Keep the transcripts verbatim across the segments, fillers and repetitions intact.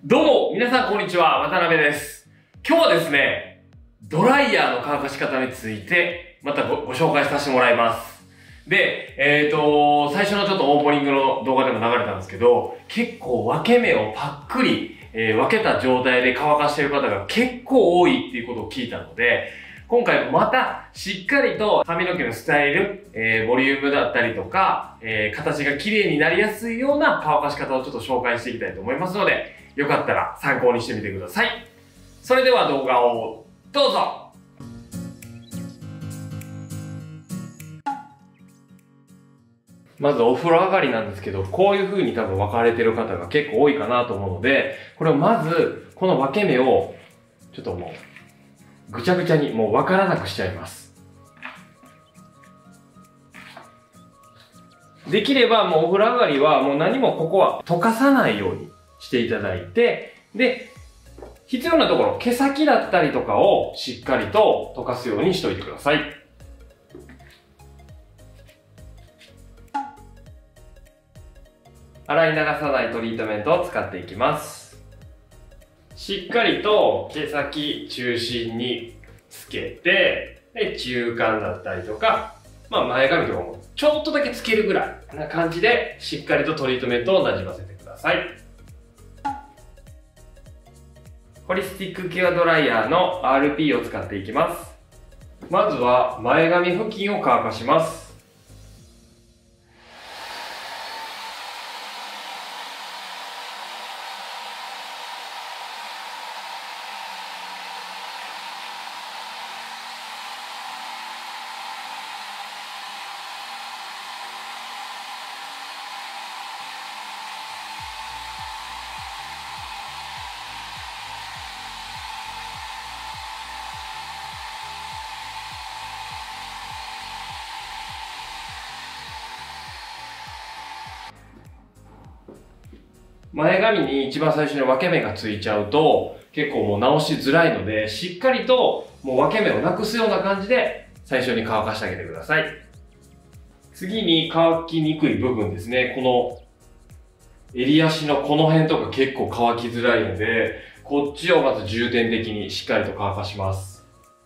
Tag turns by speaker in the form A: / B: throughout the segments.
A: どうも、皆さんこんにちは、渡辺です。今日はですね、ドライヤーの乾かし方について、また ご, ご紹介させてもらいます。で、えーと、最初のちょっとオープニングの動画でも流れたんですけど、結構分け目をパックリ、えー、分けた状態で乾かしている方が結構多いっていうことを聞いたので、今回またしっかりと髪の毛のスタイル、えー、ボリュームだったりとか、えー、形が綺麗になりやすいような乾かし方をちょっと紹介していきたいと思いますので、よかったら参考にしてみてください。それでは動画をどうぞ。まずお風呂上がりなんですけど、こういう風に多分分かれてる方が結構多いかなと思うので、これをまず、この分け目を、ちょっともう、ぐちゃぐちゃにもう分からなくしちゃいます。できればもうお風呂上がりはもう何もここは溶かさないようにしていただいて、で、必要なところ、毛先だったりとかをしっかりと溶かすようにしといてください。洗い流さないトリートメントを使っていきます。しっかりと毛先中心につけて、で中間だったりとか、まあ前髪とかもちょっとだけつけるぐらいな感じでしっかりとトリートメントをなじませてください。ホリスティックケアドライヤーの アールピー を使っていきます。まずは前髪付近を乾かします。前髪に一番最初に分け目がついちゃうと結構もう直しづらいので、しっかりともう分け目をなくすような感じで最初に乾かしてあげてください。次に乾きにくい部分ですね。この襟足のこの辺とか結構乾きづらいので、こっちをまず重点的にしっかりと乾かします。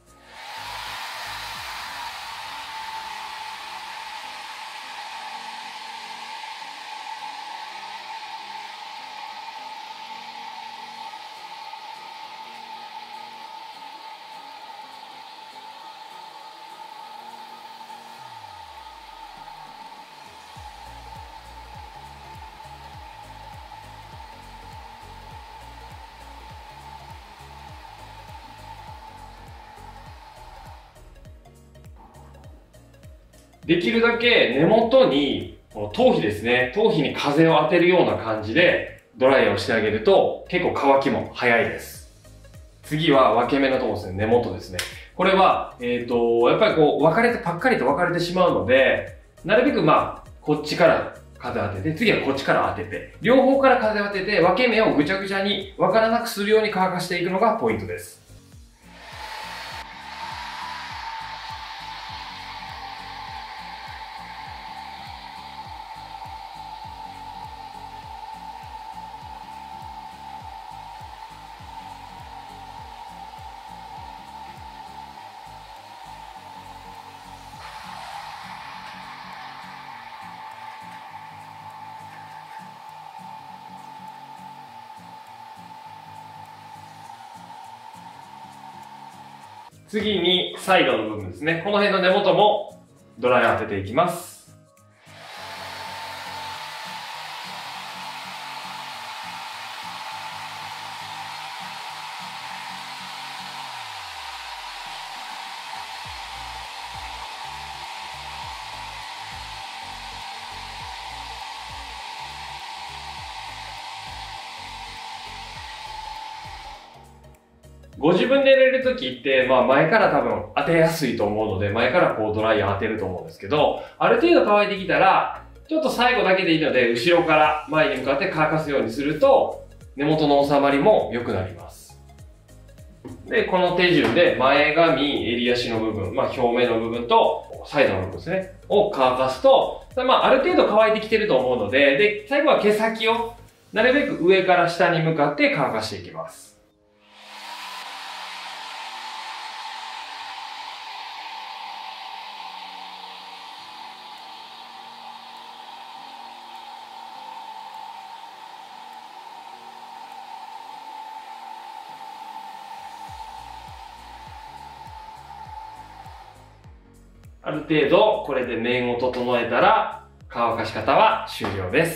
A: できるだけ根元に、この頭皮ですね、頭皮に風を当てるような感じでドライヤーをしてあげると結構乾きも早いです。次は分け目のところですね、根元ですね。これは、えっと、やっぱりこう分かれて、パッカリと分かれてしまうので、なるべくまあ、こっちから風当てて、次はこっちから当てて、両方から風当てて、分け目をぐちゃぐちゃに分からなくするように乾かしていくのがポイントです。次にサイドの部分ですね。この辺の根元もドライヤー当てていきます。ご自分で入れるときって、まあ前から多分当てやすいと思うので、前からこうドライヤー当てると思うんですけど、ある程度乾いてきたら、ちょっと最後だけでいいので、後ろから前に向かって乾かすようにすると、根元の収まりも良くなります。で、この手順で前髪、襟足の部分、まあ表面の部分とサイドの部分ですね、を乾かすと、まあある程度乾いてきてると思うので、で、最後は毛先をなるべく上から下に向かって乾かしていきます。ある程度これで面を整えたら乾かし方は終了です。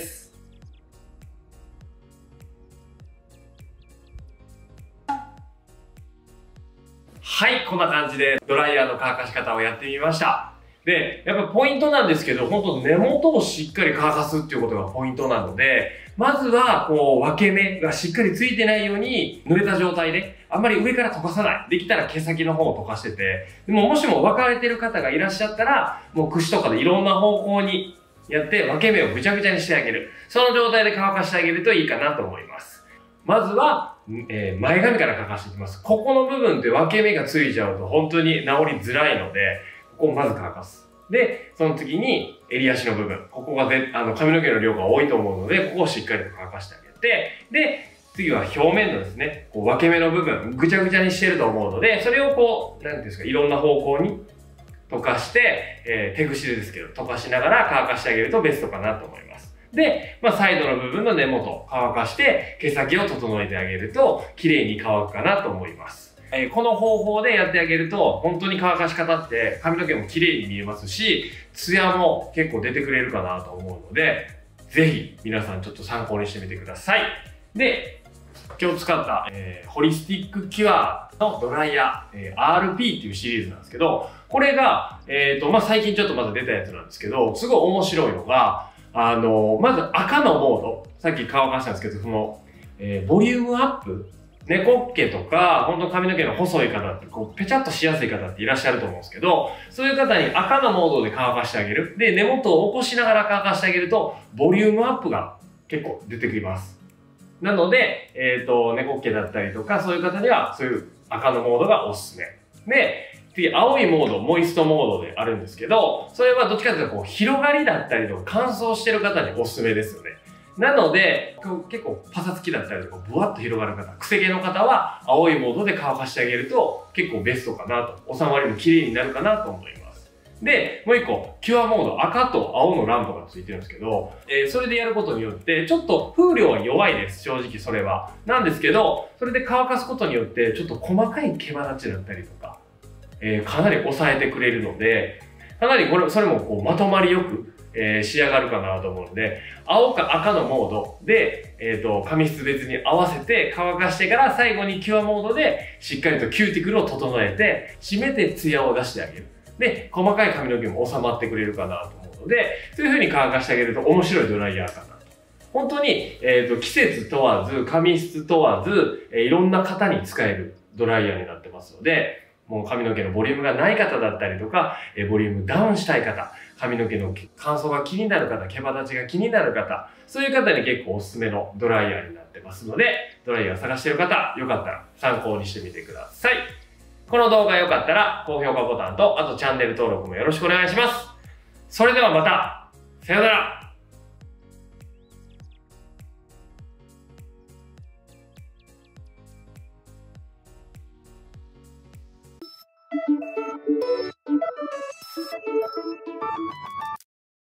A: はい、こんな感じでドライヤーの乾かし方をやってみました。で、やっぱポイントなんですけど、本当根元をしっかり乾かすっていうことがポイントなので、まずはこう分け目がしっかりついてないように濡れた状態で、あんまり上から溶かさない。できたら毛先の方を溶かしてて、でももしも分かれてる方がいらっしゃったら、もう櫛とかでいろんな方向にやって分け目をぐちゃぐちゃにしてあげる。その状態で乾かしてあげるといいかなと思います。まずは、えー、前髪から乾かしていきます。ここの部分って分け目がついちゃうと本当に治りづらいので、ここをまず乾かす。で、その次に襟足の部分。ここがであの髪の毛の量が多いと思うので、ここをしっかりと乾かしてあげて、で、次は表面のですね、こう分け目の部分、ぐちゃぐちゃにしてると思うので、それをこう、なんていうんですか、いろんな方向に溶かして、えー、手ぐしでですけど、溶かしながら乾かしてあげるとベストかなと思います。で、まあ、サイドの部分の根元、乾かして、毛先を整えてあげると、綺麗に乾くかなと思います。えー、この方法でやってあげると、本当に乾かし方って髪の毛も綺麗に見えますし、ツヤも結構出てくれるかなと思うので、ぜひ皆さんちょっと参考にしてみてください。で、今日使った、えー、ホリスティックキュアのドライヤー、えー、アールピー っていうシリーズなんですけど、これが、えっと、まあ、最近ちょっとまだ出たやつなんですけど、すごい面白いのが、あのー、まず赤のモード、さっき乾かしたんですけど、その、えー、ボリュームアップ、猫っ毛とか、本当髪の毛の細い方って、こう、ぺちゃっとしやすい方っていらっしゃると思うんですけど、そういう方に赤のモードで乾かしてあげる。で、根元を起こしながら乾かしてあげると、ボリュームアップが結構出てきます。なので、えっと、猫っ毛だったりとか、そういう方には、そういう赤のモードがおすすめ。で、次、青いモード、モイストモードであるんですけど、それはどっちかというと、こう、広がりだったりとか、乾燥してる方におすすめですよね。なので、結構パサつきだったりとか、ブワッと広がる方、癖毛の方は、青いモードで乾かしてあげると、結構ベストかなと。収まりも綺麗になるかなと思います。で、もう一個、キュアモード、赤と青のランプがついてるんですけど、えー、それでやることによって、ちょっと風量は弱いです、正直それは。なんですけど、それで乾かすことによって、ちょっと細かい毛羽立ちだったりとか、えー、かなり抑えてくれるので、かなりこれ、それもこうまとまりよく、えー、仕上がるかなと思うので、青か赤のモードで、えっと、髪質別に合わせて乾かしてから最後にキュアモードでしっかりとキューティクルを整えて、締めてツヤを出してあげる。で、細かい髪の毛も収まってくれるかなと思うので、そういう風に乾かしてあげると面白いドライヤーかなと。本当に、えっと、季節問わず、髪質問わず、えー、いろんな方に使えるドライヤーになってますので、もう髪の毛のボリュームがない方だったりとか、えー、ボリュームダウンしたい方、髪の毛の乾燥が気になる方、毛羽立ちが気になる方、そういう方に結構おすすめのドライヤーになってますので、ドライヤー探してる方、よかったら参考にしてみてください。この動画良かったら高評価ボタンと、あとチャンネル登録もよろしくお願いします。それではまた、さようなら。